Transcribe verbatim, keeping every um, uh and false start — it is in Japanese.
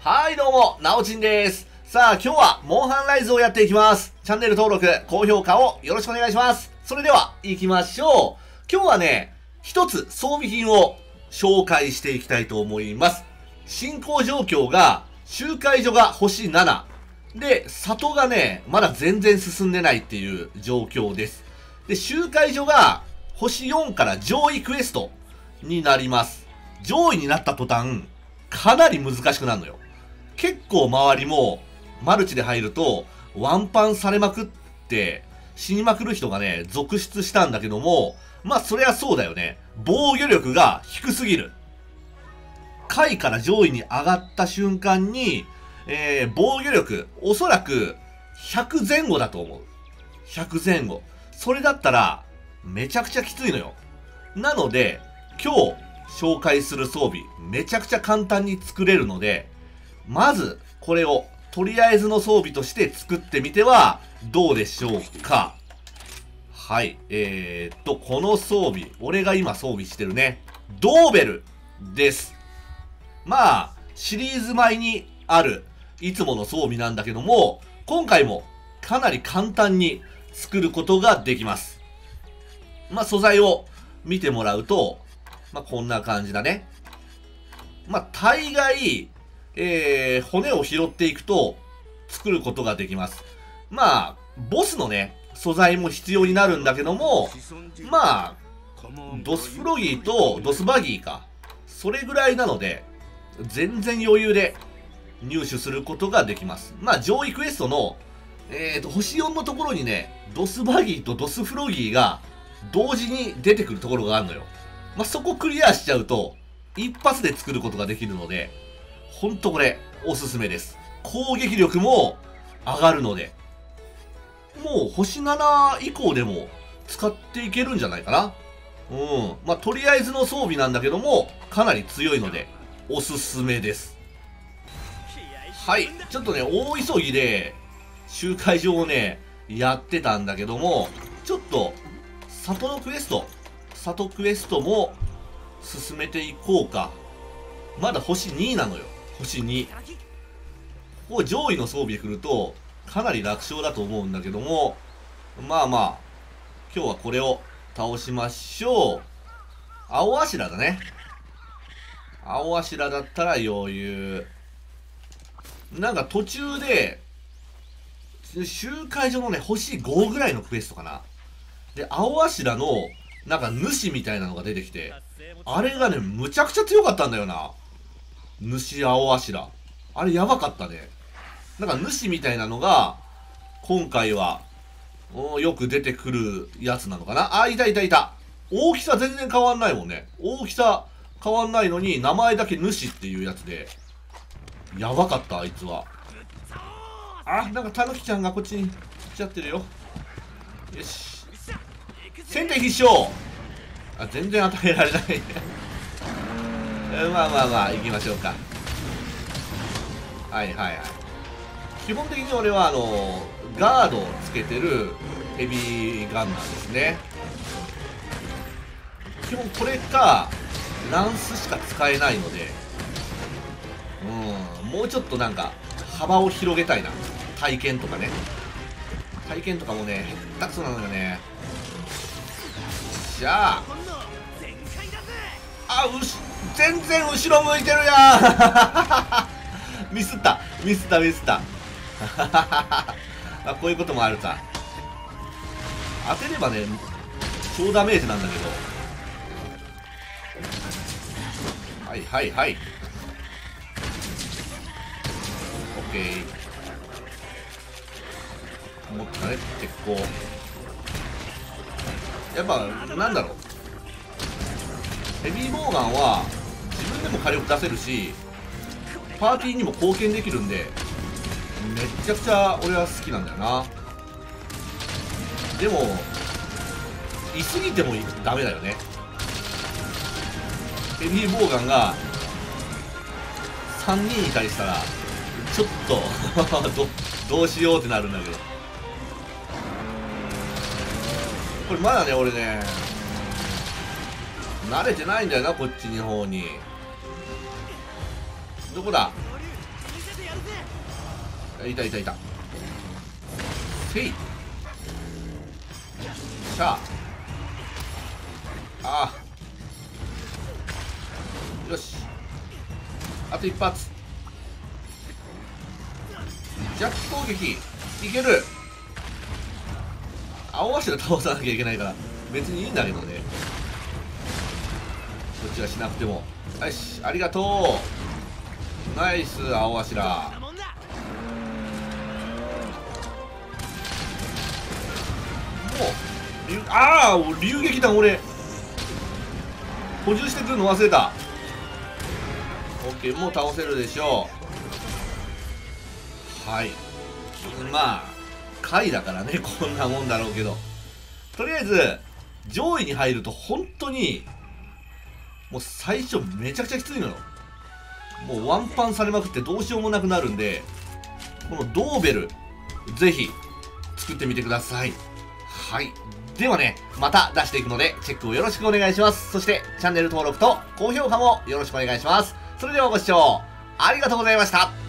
はいどうも、なおちんです。さあ今日はモンハンライズをやっていきます。チャンネル登録、高評価をよろしくお願いします。それでは行きましょう。今日はね、一つ装備品を紹介していきたいと思います。進行状況が、集会所が星なな。で、里がね、まだ全然進んでないっていう状況です。で、集会所が星よんから上位クエストになります。上位になった途端、かなり難しくなるのよ。結構周りもマルチで入るとワンパンされまくって死にまくる人がね、続出したんだけども、まあそりゃそうだよね。防御力が低すぎる。下位から上位に上がった瞬間に、えー、防御力、おそらくひゃくぜん後だと思う。ひゃくぜん後。それだったら、めちゃくちゃきついのよ。なので、今日紹介する装備、めちゃくちゃ簡単に作れるので、まず、これを、とりあえずの装備として作ってみては、どうでしょうか。はい。えーっと、この装備、俺が今装備してるね、ドーベルです。まあ、シリーズ前にある、いつもの装備なんだけども、今回もかなり簡単に作ることができます。まあ、素材を見てもらうと、まあ、こんな感じだね。まあ、大概、えー、骨を拾っていくと作ることができます。まあ、ボスのね、素材も必要になるんだけども、まあ、ドスフロギーとドスバギーか。それぐらいなので、全然余裕で入手することができます。まあ、上位クエストの、えーと、星よんのところにね、ドスバギーとドスフロギーが同時に出てくるところがあるのよ。まあ、そこクリアしちゃうと、一発で作ることができるので、ほんとこれ、おすすめです。攻撃力も上がるので、もう星なな以降でも使っていけるんじゃないかな。うん。まあ、とりあえずの装備なんだけども、かなり強いので、おすすめです。はい。ちょっとね、大急ぎで、集会場をね、やってたんだけども、ちょっと、里のクエスト、里クエストも進めていこうか。まだ星になのよ。星に。ここ上位の装備で来ると、かなり楽勝だと思うんだけども、まあまあ、今日はこれを倒しましょう。青柱だね。青柱だったら余裕。なんか途中で、集会所のね、星ごぐらいのクエストかな。で、青柱の、なんか主みたいなのが出てきて、あれがね、むちゃくちゃ強かったんだよな。主青柱。あれやばかったね。なんか主みたいなのが、今回は、よく出てくるやつなのかな。あ、いたいたいた。大きさ全然変わんないもんね。大きさ変わんないのに、名前だけ主っていうやつで、やばかった、あいつは。あ、なんかたぬきちゃんがこっちに来ちゃってるよ。よし。先手必勝。あ、全然与えられない。まあまあまあ、行きましょうか。はいはいはい。基本的に俺はあのガードをつけてるヘビーガンナーですね。基本これかランスしか使えないので、うん、もうちょっとなんか幅を広げたいな。体験とかね、体験とかもね、へったくそなのよね。じゃああ、うし全然後ろ向いてるやんミスったミスったミスったあ、こういうこともあるか。当てればね、超ダメージなんだけど。はいはいはい。オッケー。持ったね、鉄鋼。やっぱ、なんだろう。ヘビーボウガンは、自分でも火力出せるし、パーティーにも貢献できるんで、めっちゃくちゃ俺は好きなんだよな。でも、いすぎてもダメだよね。ヘビーボウガンがさんにんいたりしたら、ちょっとど、どうしようってなるんだけど。これまだね、俺ね、慣れてないんだよな、こっちの方に。どこだ。 いたいたいた。せい。しゃあ。ああ。よし。あと一発。ジャック攻撃。いける。青柱倒さなきゃいけないから、別にいいんだけどね。そっちはしなくても。よし、ありがとう。ナイス、青柱。もう流ああ流撃弾俺補充してくるの忘れた。オッケー、もう倒せるでしょう。はい、まあ回だからね、こんなもんだろうけど、とりあえず上位に入ると本当にもう最初めちゃくちゃきついのよ。もうワンパンされまくってどうしようもなくなるんで、このドーベルぜひ作ってみてください。はい。ではね、また出していくので、チェックをよろしくお願いします。そして、チャンネル登録と高評価もよろしくお願いします。それではご視聴ありがとうございました。